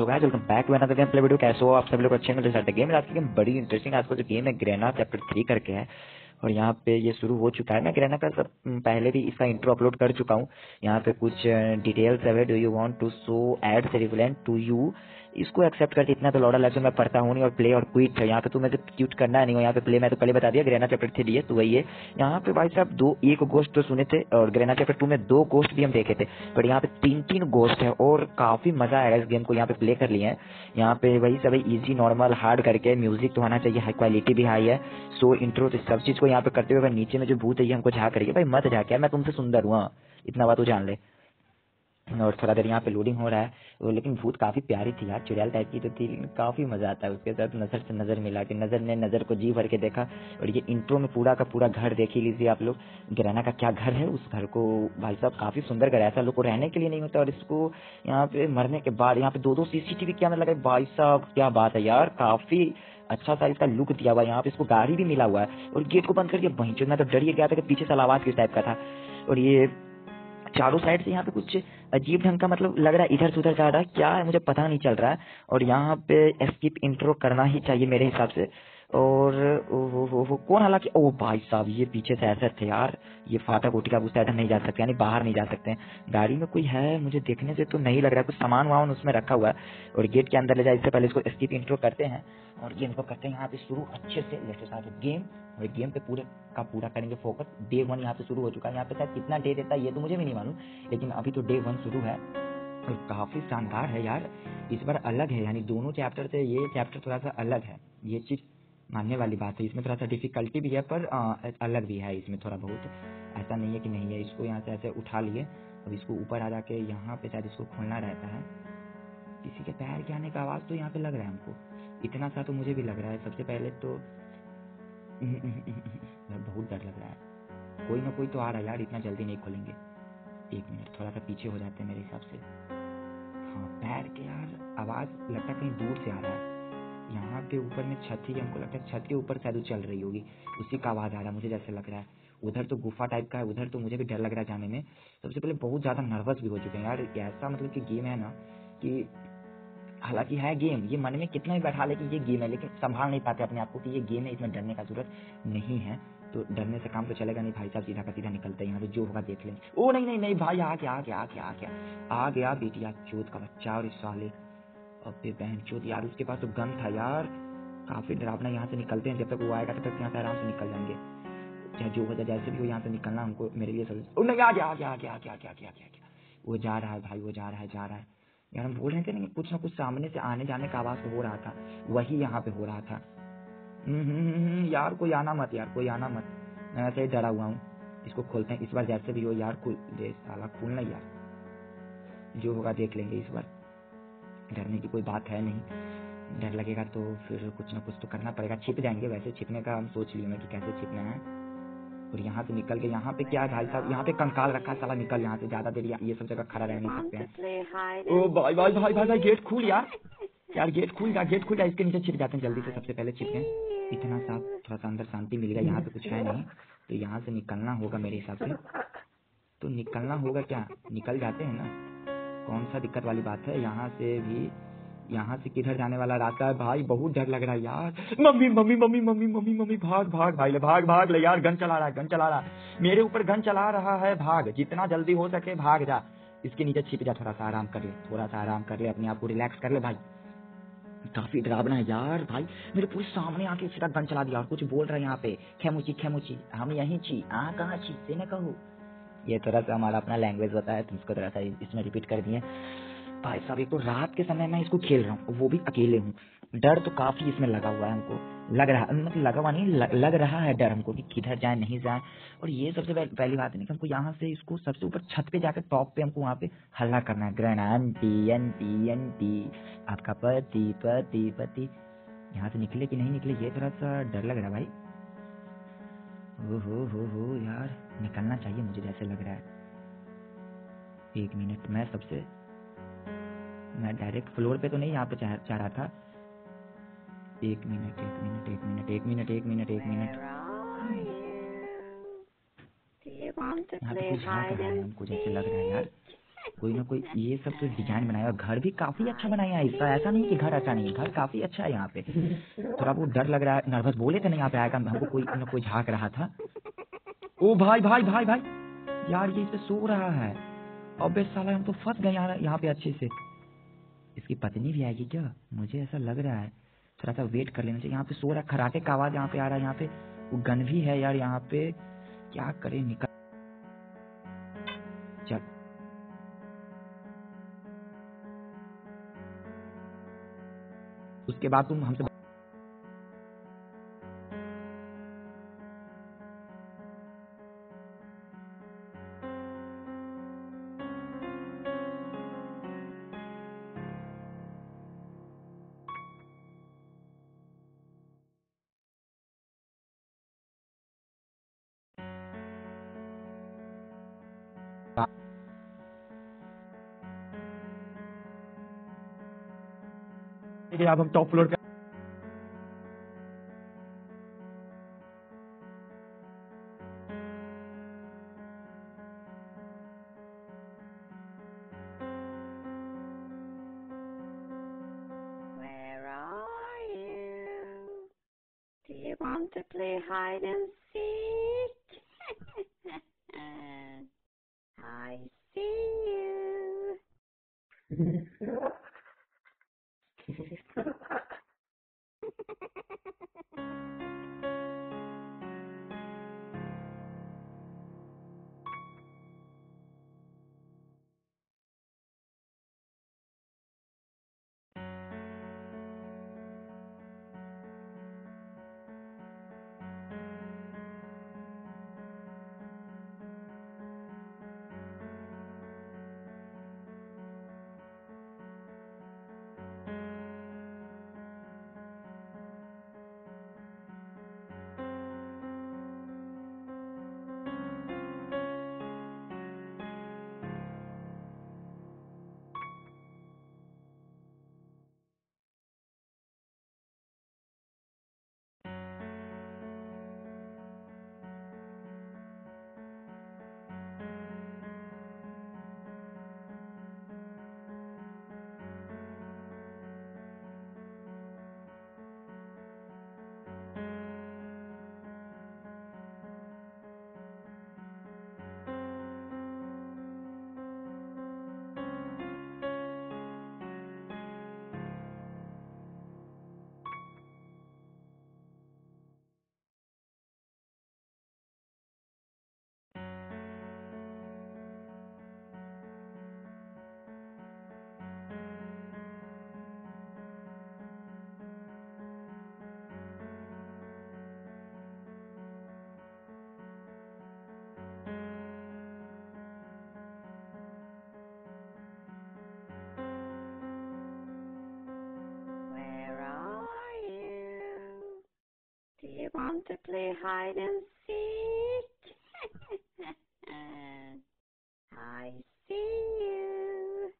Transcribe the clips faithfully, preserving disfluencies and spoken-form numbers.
तो guys welcome back to another game play video. कैसे हो आप सब लोग? अच्छे हैं? तो गेम आज की गेम बड़ी इंटरेस्टिंग। आज का जो गेम है ग्रेना चैप्टर थ्री करके है और यहाँ पे ये शुरू हो चुका है। मैं ग्रेना का सब पहले भी इसका इंट्रो अपलोड कर चुका हूँ। यहाँ पे कुछ डिटेल्स है। Do you want to show ad सेरिकुलेंट टू यू, इसको एक्सेप्ट करके इतना तो लौड़ा लफ्ज़ मैं पढ़ता हूँ नहीं। और प्ले और क्विट है यहाँ पे, तुम्हें तो क्यूट करना नहीं हो। यहाँ पे प्ले मैं तो पहले बता दिया, ग्रेना चैप्टर थ्री है तो वही है। यहाँ पे भाई साहब दो एक गोस्ट तो सुने थे और ग्रेना चैप्टर टू में दो गोस्ट भी हम देखे थे, बट यहाँ पे तीन तीन गोस्ट है और काफी मजा आएगा इस गेम को। यहाँ पे प्ले कर लिए हैं। यहाँ पे वही सब इजी नॉर्मल हार्ड करके, म्यूजिक तो आना चाहिए, हाई क्वालिटी भी हाई है। सो इंट्रो तो सब चीज को यहाँ पे करते हुए नीचे में जो भूत है ये हमको झाँक रही है। भाई मत झाँक यार, मैं तुमसे सुंदर हुआ, इतना बात तो जान ले। और थोड़ा देर यहाँ पे लोडिंग हो रहा है वो, लेकिन भूत काफी प्यारी थी यार, चुड़ैल टाइप की तो थी, लेकिन काफी मजा आता है उसके साथ। नजर से नजर मिला के, नजर ने नजर को जी भर के देखा। और ये इंट्रो में पूरा का पूरा घर देख ही लीजिए आप लोग, ग्रेना का क्या घर है। उस घर को भाई साहब काफी सुंदर घर है, ऐसा लोग को रहने के लिए नहीं होता। और इसको यहाँ पे मरने के बाद यहाँ पे दो दो सीसीटीवी कैमरा लगा है। भाई साहब क्या बात है यार, काफी अच्छा सा इसका लुक दिया हुआ है। यहाँ पे इसको गाड़ी भी मिला हुआ है और गेट को बंद कर दिया। वहीं मैं तो डर ही गया था कि पीछे से आवाज किस टाइप का था। और ये चारों साइड से यहाँ पे कुछ अजीब ढंग का मतलब लग रहा है, इधर से उधर जा रहा है, क्या है मुझे पता नहीं चल रहा है। और यहाँ पे स्किप इंट्रो करना ही चाहिए मेरे हिसाब से। और वो वो वो, वो कौन, हालांकि ओ भाई साहब ये पीछे से ऐसे थे यार, ये फाटक उठी का उस साइड नहीं जा सकते, यानी बाहर नहीं जा सकते। गाड़ी में कोई है, मुझे देखने से तो नहीं लग रहा है, कुछ सामान वामान उसमें रखा हुआ है। और गेट के अंदर ले जाए इससे पहले इसको स्किप इंट्रो करते हैं और गेम को करते हैं यहाँ पे शुरू अच्छे से। Let's start game. और गेम पे पूरे का पूरा करेंगे फोकस। डे वन यहाँ पे शुरू हो चुका है। यहाँ पे शायद कितना डे देता है ये तो मुझे भी नहीं मालूम, लेकिन अभी तो डे वन शुरू है और काफी शानदार है यार। इस बार अलग है, यानी दोनों चैप्टर से ये चैप्टर थोड़ा सा अलग है, ये चीज मानने वाली बात है। इसमें थोड़ा सा डिफिकल्टी भी है पर आ, अलग भी है इसमें थोड़ा बहुत, ऐसा नहीं है कि नहीं है। इसको यहाँ से ऐसे उठा लिए, अब इसको ऊपर आ जाके यहाँ पे शायद इसको खोलना रहता है। किसी के पैर के आने का आवाज तो यहाँ पे लग रहा है हमको, इतना सा तो मुझे भी लग रहा है। सबसे पहले तो बहुत डर लग रहा है, कोई ना कोई तो आ रहा है यार, इतना जल्दी नहीं खोलेंगे। एक मिनट थोड़ा सा पीछे हो जाते हैं मेरे हिसाब से। हाँ पैर के यार आवाज लगता है कहीं दूर से आ रहा है। यहाँ पे ऊपर में छत ही, हमको लगता है छत के ऊपर शायद चल रही होगी, उसी का आवाज आ रहा है मुझे जैसे लग रहा है। उधर तो गुफा टाइप का है, उधर तो मुझे भी डर लग रहा है जाने में। सबसे पहले बहुत ज्यादा नर्वस भी हो चुके हैं यार। ऐसा मतलब कि गेम है ना कि हालांकि है गेम, ये मन में कितना भी बैठा ले कि ये गेम है, लेकिन संभाल नहीं पाते अपने आप को कि ये गेम है, इसमें डरने का जरूरत नहीं है। तो डरने से काम तो चलेगा नहीं भाई साहब, सीधा का सीधा निकलते हैं यहाँ पे, जो होगा देख लेंगे। ओ नहीं नहीं नहीं भाई, आ गया आ गया आ गया आ गया आ गया बेटिया चोद का बच्चा। और इस साले अबे बहन चोद यार, उसके पास तो गन था यार, काफी डरावना। यहाँ से निकलते हैं, जब तक वो आएगा तब तक यहाँ से आराम से निकल जाएंगे। चाहे जो हो जाए, जैसे भी हो यहाँ से निकलना हमको, मेरे लिए सब। ओ नहीं आ गया आ गया आ गया आ गया आ गया आ गया आ गया। वो जा रहा है भाई, वो जा रहा है जा रहा है यार। हम बोल रहे थे ना कुछ ना कुछ सामने से आने जाने का आवाज तो हो रहा था, वही यहाँ पे हो रहा था। हम्म हम्म हम्म यार कोई आना मत यार, कोई आना मत, मैं ऐसे ही डरा हुआ हूँ। इसको खोलते हैं इस बार जैसे भी हो यार, खुल दे साला, खुलना यार, जो होगा देख लेंगे इस बार। डरने की कोई बात है नहीं, डर लगेगा तो फिर कुछ ना कुछ तो करना पड़ेगा। छिप जाएंगे, वैसे छिपने का हम सोच लिए मैं कि कैसे छिपना है। और यहाँ से निकल के, यहाँ पे क्या है भाई साहब, यहाँ पे कंकाल रखा है साला, निकल यहाँ से, ज्यादा देर ये सब जगह खड़ा रह नहीं सकते हैं। ओ भाई भाई भाई भाई भाई गेट खुल यार, यार गेट खुल जा, गेट खुल जा, इसके नीचे छिप जाते हैं जल्दी से, सबसे पहले छिपते हैं। इतना सा थोड़ा सा अंदर शांति मिल गया, यहाँ पे कुछ है नहीं तो यहाँ से निकलना होगा मेरे हिसाब से। तो निकलना होगा क्या, निकल जाते हैं ना, कौन सा दिक्कत वाली बात है। यहाँ से भी, यहाँ से किधर जाने वाला रास्ता है भाई, बहुत डर लग रहा है यार। Mummy mummy mummy mummy mummy mummy भाग भाग भाई ले, भाग भाग ले यार, गन चला रहा है, गन चला रहा है मेरे ऊपर, गन चला रहा है, भाग जितना जल्दी हो सके भाग जा। इसके नीचे छिप जा, थोड़ा सा आराम कर ले, थोड़ा सा आराम कर ले, अपने आप को रिलैक्स कर ले भाई। काफी डरावना है यार भाई, मेरे पूरे सामने आके सीधा गन चला दिया और कुछ बोल रहा है यहाँ पे, खेमुची खेमुची, हम यहीं छी, आ कहाँ छी से न कहो। ये थोड़ा सा हमारा अपना लैंग्वेज होता है, तो इसको थोड़ा सा इसमें रिपीट कर दिए। भाई साहब एक तो रात के समय मैं इसको खेल रहा हूँ, वो भी अकेले हूँ। डर तो काफी इसमें लगा हुआ है हमको, लग रहा मतलब लगा हुआ नहीं, लग, लग रहा है डर हमको कि किधर जाए नहीं जाए। और ये सबसे पहली बात है ना कि हमको यहाँ से इसको सबसे ऊपर छत पे जाकर टॉप पे हमको वहाँ पे हल्ला करना है, ग्रैंड आंटी आंटी आंटी आपका पति पति पति। यहाँ से निकले कि नहीं निकले ये थोड़ा सा डर लग रहा है भाई। हो हो हो हो यार, निकलना चाहिए मुझे जैसे लग रहा है। एक मिनट, मैं सबसे मैं डायरेक्ट फ्लोर पे तो नहीं यहाँ पे चाह, चाह रहा था। एक मिनट एक मिनट एक मिनट एक मिनट एक मिनट एक मिनट यहाँ पे कुछ है कहाँ है हमको जैसे लग रहा है यार। कोई ना कोई ये सब तो डिजाइन बनाया और घर भी काफी अच्छा बनाया है इसका। ऐसा नहीं कि घर अच्छा नहीं है, घर काफी अच्छा है यहाँ पे। थोड़ा बहुत डर लग रहा है, नर्वस बोले थे ना यहाँ पे आएगा, हमको कोई ना कोई झांक रहा था। ओ भाई भाई भाई भाई यार, ये इस पे सो रहा है। अबे साला हम तो फंस गए यार यहाँ पे अच्छे से। इसकी पत्नी भी आएगी क्या? मुझे ऐसा लग रहा है, थोड़ा सा वेट कर लेना चाहिए। यहाँ पे सो रहा है, खराटे का आवाज यहाँ पे आ रहा है। यहाँ पे वो गन भी है यार यहाँ पे, क्या करे? निकल चल। उसके बाद तुम हमसे अब हम टॉप फ्लोर पे Where are you? Do you want to play hide and seek? I see you. Where are you? Do you want to play hide and seek? I see you.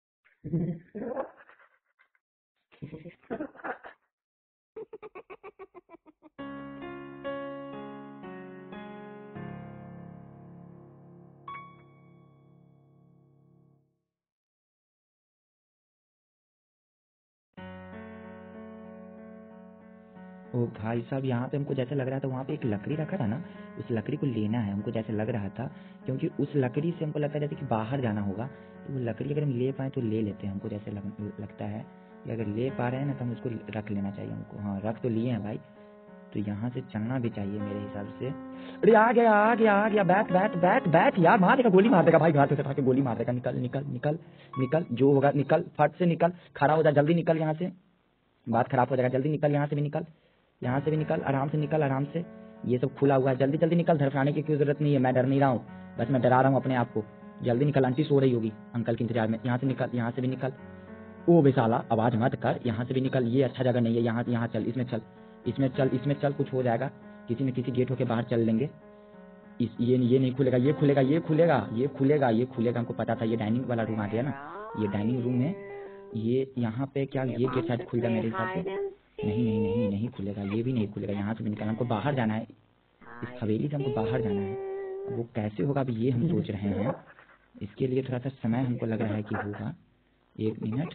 ओ भाई साहब, यहाँ पे हमको जैसे लग रहा था वहाँ पे एक लकड़ी रखा था ना, उस लकड़ी को लेना है हमको, जैसे लग रहा था। क्योंकि उस लकड़ी से हमको लगता है जैसे कि बाहर जाना होगा, तो वो लकड़ी अगर हम ले पाए तो ले लेते हैं। हमको जैसे लग, लगता है कि अगर ले पा रहे हैं ना तो हम उसको रख लेना चाहिए हमको। हाँ, रख तो लिए हैं भाई, तो यहाँ से चलना भी चाहिए मेरे हिसाब से। अरे आ गया आ गया आ गया, बैठ बैठ बैठ बैठ यार, मार देगा, गोली मार देगा भाई, हाथ से उठा के गोली मार देगा। निकल निकल निकल निकल, जो होगा निकल, फट से निकल, खड़ा हो जा, जल्दी निकल यहाँ से, बात खराब हो जाएगा। जल्दी निकल, यहाँ से भी निकल, यहाँ से भी निकल, आराम से निकल, आराम से। ये सब खुला हुआ है, जल्दी जल्दी निकल, धड़फड़ाने की कोई जरूरत नहीं है, मैं डर नहीं रहा हूँ, बस मैं डरा रहा हूँ अपने आप को। जल्दी निकल, आंटी सो रही होगी अंकल के इंतजार में। यहाँ से निकल, यहाँ से भी निकल। ओ बेसाला, आवाज मत कर, यहाँ से भी निकल, ये अच्छा जगह नहीं है। यहाँ यहाँ चल, इसमें चल, इसमें चल, इसमें चल, कुछ हो जाएगा, किसी न किसी गेट होके बाहर चल लेंगे। इस ये ये नहीं खुलेगा, ये खुलेगा, ये खुलेगा, ये खुलेगा, ये खुलेगा, हमको पता था। ये डाइनिंग वाला रूम आ गया ना, ये डाइनिंग रूम है, ये यहाँ पे क्या ये गेट शायद खुल गया मेरे हिसाब से। नहीं नहीं नहीं नहीं खुलेगा, ये भी नहीं खुलेगा। यहाँ से भी निकलना, हमको बाहर जाना है, इस हवेली से हमको बाहर जाना है। अब वो कैसे होगा अभी ये हम सोच रहे हैं। इसके लिए थोड़ा सा समय हमको लग रहा है कि होगा। एक मिनट।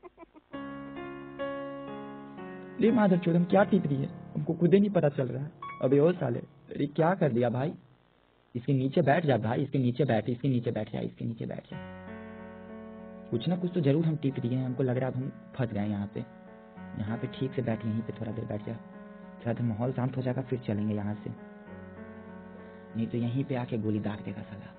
ले माधर चोद, हम क्या टिप रही है, हमको खुद ही नहीं पता चल रहा है। अबे ओ साले, अरे क्या कर दिया भाई। इसके नीचे बैठ जा भाई, इसके नीचे बैठ, इसके नीचे बैठ जा, इसके नीचे बैठ जा। कुछ ना कुछ तो जरूर हम टिप रही है। हमको लग रहा है अब हम फंस गए यहाँ पे। यहाँ पे ठीक से बैठ, यहीं पे थोड़ा देर बैठ जा। थोड़ा देर माहौल शांत हो जाएगा, फिर चलेंगे यहाँ से। नहीं तो यहीं पे आके गोली दाग देगा साला।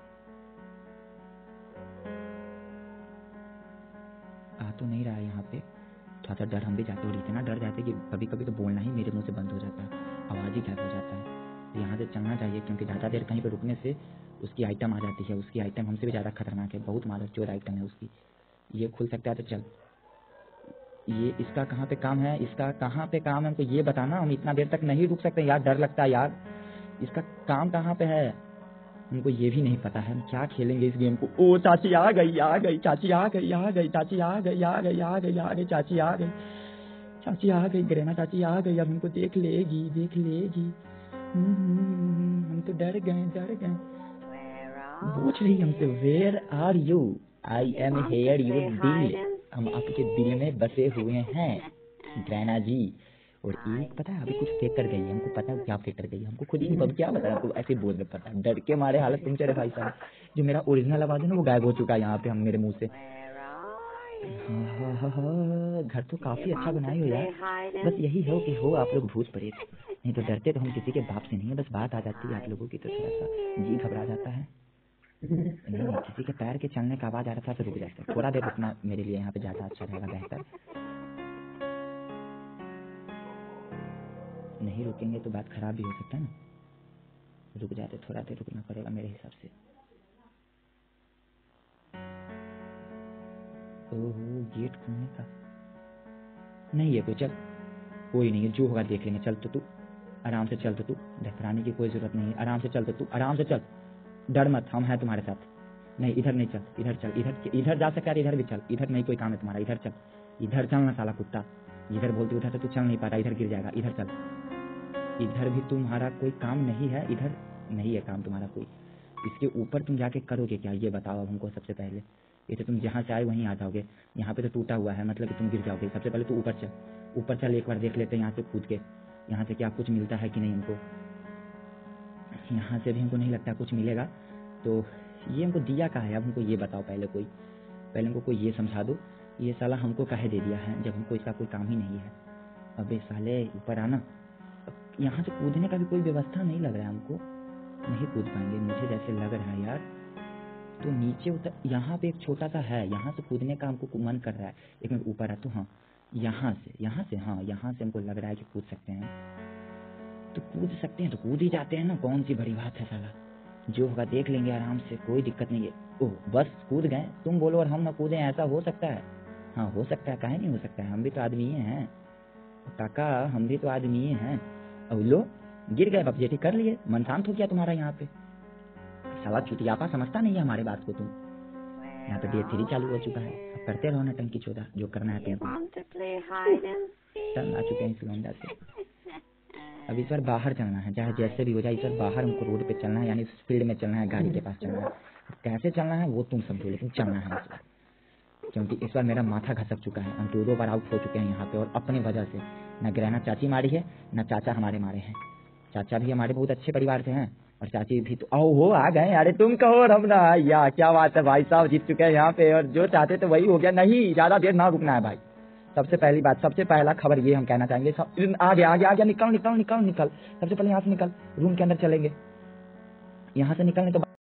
आ तो नहीं रहा है यहाँ पे। थोड़ा सा डर हम भी जाते, और इतना डर जाते कि कभी कभी तो बोलना ही मेरे मुंह से बंद हो जाता है, आवाज ही गायब हो जाता है। तो यहाँ से चलना चाहिए, क्योंकि ज़्यादा देर कहीं पे रुकने से उसकी आइटम आ जाती है। उसकी आइटम हमसे भी ज़्यादा खतरनाक है, बहुत मादर चोर आइटम है उसकी। ये खुल सकता है तो चल। ये इसका कहाँ पे काम है, इसका कहाँ पे काम है हमको ये बताना। हम इतना देर तक नहीं रुक सकते यार, डर लगता है यार। इसका काम कहाँ पे है हमको ये भी नहीं पता है। हम क्या खेलेंगे इस गेम को। ओ चाची आ गई, आ गई चाची, आ गई, आ गई चाची, आ गई, आ गई, आ गई, आ गई चाची, आ गई चाची, आ गई ग्रेना चाची, आ गई। अब हमको देख लेगी, देख लेगी। हम तो डर गए, डर गए। पूछ रही हमसे, where are you? I am here your दिल। हम आपके दिल में बसे हुए हैं ग्रेना जी। और एक पता है अभी कुछ फेंक कर गई है, हमको पता है क्या फेंक कर गई है, हमको खुद ही नहीं क्या पता है। हमको ऐसे बोल रहे पता है, डर के मारे हालत तुम चले भाई साहब। जो मेरा ओरिजिनल आवाज है ना वो गायब हो चुका है यहाँ पे हम मेरे मुंह से। हाँ हाँ हाँ हाँ, घर तो काफी अच्छा बनाई हो यार। बस यही हो कि हो आप लोग भूत प्रेत, नहीं तो डरते तो हम किसी के बाप से नहीं है। बस बात आ जाती है आप लोगों की तो थोड़ा सा जी घबरा जाता है। नहीं नहीं, किसी के पैर के चलने का आवाज आ रहा था तो रुक जाते, थोड़ा देर रुकना मेरे लिए यहाँ पे ज्यादा अच्छा रहेगा, बेहतर। नहीं रुकेंगे तो बात खराब भी हो सकता है ना। रुक जाते, थोड़ा देर रुकना पड़ेगा मेरे हिसाब से। ओहो, गेट खुलने का नहीं है कोई। चल कोई नहीं है, जो होगा देख लेंगे। चल तो तू आराम से चल, तो तू घबराने की कोई जरूरत नहीं है। आराम से चल, तो तू आराम से चल, डर मत, हम हैं तुम्हारे साथ। नहीं इधर नहीं चल, इधर चल, इधर इधर जा सकता है, इधर भी चल। इधर नहीं कोई काम है तुम्हारा, इधर चल, इधर चल ना साला कुत्ता। इधर बोलती उधर से तू चल नहीं पा रहा, इधर गिर जाएगा, इधर चल। इधर भी तुम्हारा कोई काम नहीं है, इधर नहीं है काम तुम्हारा कोई। इसके ऊपर तुम जाके करोगे क्या ये बताओ अब हमको सबसे पहले। ये तो तुम जहाँ से आए वहीं आ जाओगे, यहाँ पे तो टूटा हुआ है, मतलब कि तुम गिर जाओगे। सबसे पहले तो ऊपर चल, ऊपर चल, एक बार देख लेते हैं यहाँ से कूद के, यहाँ से क्या कुछ मिलता है कि नहीं हमको। यहाँ से भी हमको नहीं लगता कुछ मिलेगा। तो ये हमको दिया कहाँ है अब हमको ये बताओ पहले। कोई पहले हमको कोई ये समझा दो, ये साला हमको काहे दे दिया है जब हमको इसका कोई काम ही नहीं है। अबे साले ऊपर आना। यहाँ से कूदने का भी कोई व्यवस्था नहीं लग रहा है हमको, नहीं कूद पाएंगे मुझे जैसे लग रहा है यार। तो नीचे उतर, यहाँ पे एक छोटा सा है, यहाँ से कूदने का हमको मन कर रहा है। एक मिनट ऊपर आ तो, हाँ यहाँ से, यहाँ से, हाँ यहाँ से हमको लग रहा है कि कूद सकते हैं। तो कूद सकते हैं तो कूद ही जाते हैं ना, कौन सी बड़ी बात है साला। जो होगा देख लेंगे आराम से, कोई दिक्कत नहीं है। ओह बस कूद गए, तुम बोलो और हम ना कूदें, ऐसा हो सकता है? हाँ हो सकता है, काहे नहीं हो सकता है, हम भी तो आदमी हैं काका, हम भी तो आदमी हैं। अब लो गिर गए बाप जेठी, कर लिए, मन शांत हो गया तुम्हारा। यहाँ पे साला चुतियापा समझता नहीं है हमारे बात को तुम। यहाँ पे डे थ्री चालू हो चुका है, अब करते रहो ना टंकी चौदह, जो करना है तुमको। चल आ चुके हैं इस लौंडा से। अब इस बार बाहर चलना है, चाहे जैसे भी हो जाए, इस बार बाहर हमको रोड पे चलना है, यानी फील्ड में चलना है, गाड़ी के पास चलना है। कैसे चलना है वो तुम समझो, लेकिन चलना है इस बार। क्योंकि इस बार मेरा माथा खसक चुका है, हम दो दो बार आउट हो चुके हैं यहाँ पे, और अपने वजह से। न ग्रहणा चाची मारी है, न चाचा हमारे मारे हैं। चाचा भी हमारे बहुत अच्छे परिवार से हैं, और चाची भी तो आओ हो आ गए। अरे तुम कहो और हम ना, या क्या बात है भाई साहब, जीत चुके हैं यहाँ पे, और जो चाहते थे वही हो गया। नहीं ज्यादा देर ना रुकना है भाई। सबसे पहली बात, सबसे पहला खबर ये हम कहना चाहेंगे, सब आगे आगे आगे निकल निकल निकल निकल। सबसे पहले यहाँ से निकल, रूम के अंदर चलेंगे। यहाँ से निकलने तो